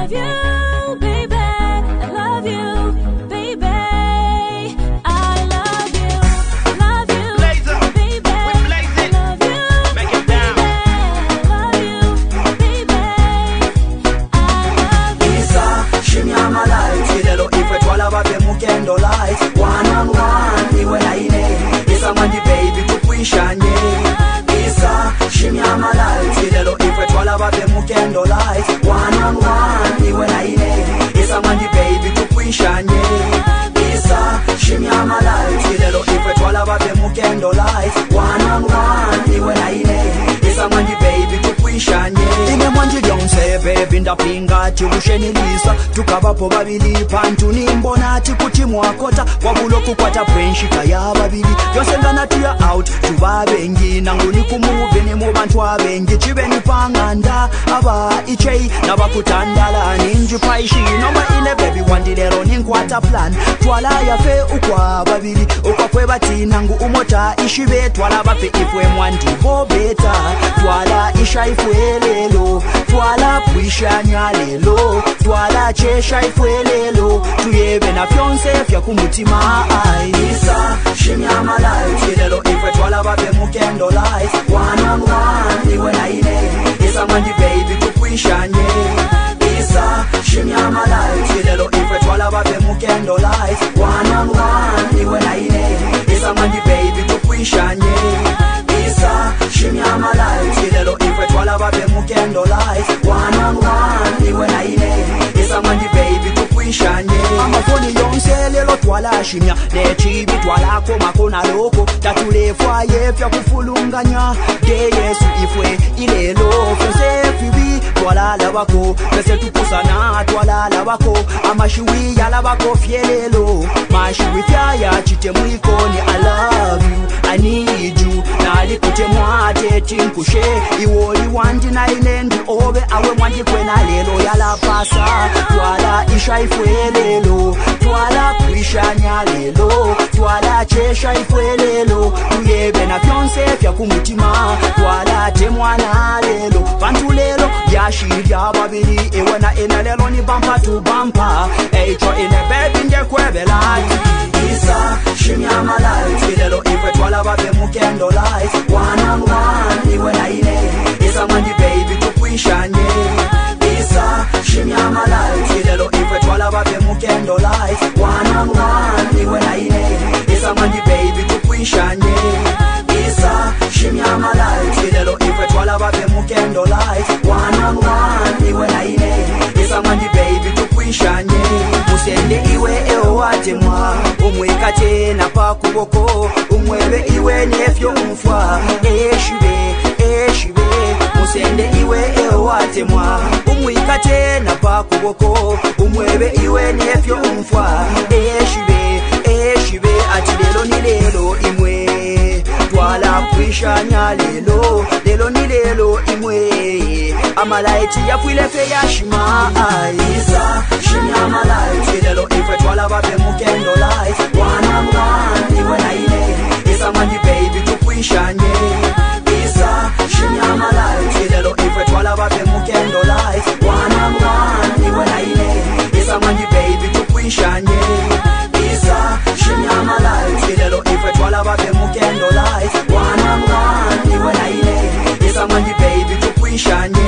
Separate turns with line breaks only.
love you, baby. I love you, baby. I love you, baby. I love you,
Make it down.
baby. I love you, baby. I love you.
Isa, Shimia my light. Ilelo ife twala babe mu candlelight. One on one, iwe na ine. Isa mandi baby tukuishanye. Isa, Shimia my light. Ilelo ife twala babe mu candlelight. One on one, iwe na ine. Isa mandi baby tukuishanye. Isa, Shimia my light. Ilelo ife twala babe mu candlelight. One on one, iwe na ine. Isa mandi baby tukuishanye. Ine mwanji lyonse baby ndapinga tikushenilisa tukabapo babili pantu nimbona tikuti mwakota wabulo kukwata friendship ya babili yonse ngana tuya out tubabengi nanguni kumuve ne mu bantu abengi chibeni panganda aba ichei nabakutandala ninji paishi noma ine baby wandilero ninkwata plan twala yafe ukwa babili ukwa kwebati nangu umota ishibe twala bafe ifwe mwandi bobeta twala isha ifwe lelo twala puishanya lelo twala chesha ifwe lelo tuyebe na fyonse fya kumutima Isa Shimia my light lelo ifwe twala babe mu candlelight one on one iwe na ine Isa mandi baby tukuishanye Isa Shimia my light lelo ifwe twala babe mu candlelight one on one iwe na ine Isa mandi baby tukuishanye Isa Shimia my light lelo ifwe twala babe mu candlelight one on one iwe na ine Isa mandi baby tukuishanye amafoni yonse lelo twala shimya nechibi twala koma kona loko tatulefwa yefya kufulunganya de Yesu ifwe ilelo fyose fibi twala labako pese tukusana twala labako amashiwi ya labako fyelelo mashiwi fyaya chitemwikoni I love you I need you nali kutemwate tinkushe iwoli wandi na inendi obe awe mwandi kwena lelo yala pasa twala isha ifwe lelo twala kuishanya lelo twala chesha ifwe lelo tuyebe na fyonse fya kumutima twala temwana lelo bantu lelo yashirya babili ewena ena lelo ni bumper to bumper echo ine baby ndekwebela Isa Shimia my light lelo ifwe twala babe mu candlelight one on one iwe na ine Isa mandi baby tukuishanye Isa Shimia my light lelo ifwe twala babe mu candlelight one on one iwe na ine Isa mandi baby tukuishanye Isa Shimia my light lelo ifwe twala babe mu candlelight one on one iwe na ine Isa mandi baby tukuishanye musende iwe ewatemwa umwekate na pakuboko umwebe iwe nefyo umfwa eshibe musende iwe ewatemwa umwekate na pakuboko umwebe iwe nefyo umfwa eshibe ati lelo ni lelo imwe twala kuishanya lelo ni lelo imwe amalaiti yapwile fe yashima Isa Shimia my light lelo ifwe twala babe mu candlelight one on one iwe na ine Isa mandi baby tukuishanye Isa Shimia my light lelo ifwe twala babe mu candlelight one on one iwe na ine Isa mandi baby tukuishanye Isa Shimia my light lelo ifwe twala babe mu candlelight one on one iwe na ine Isa mandi baby tukuishanye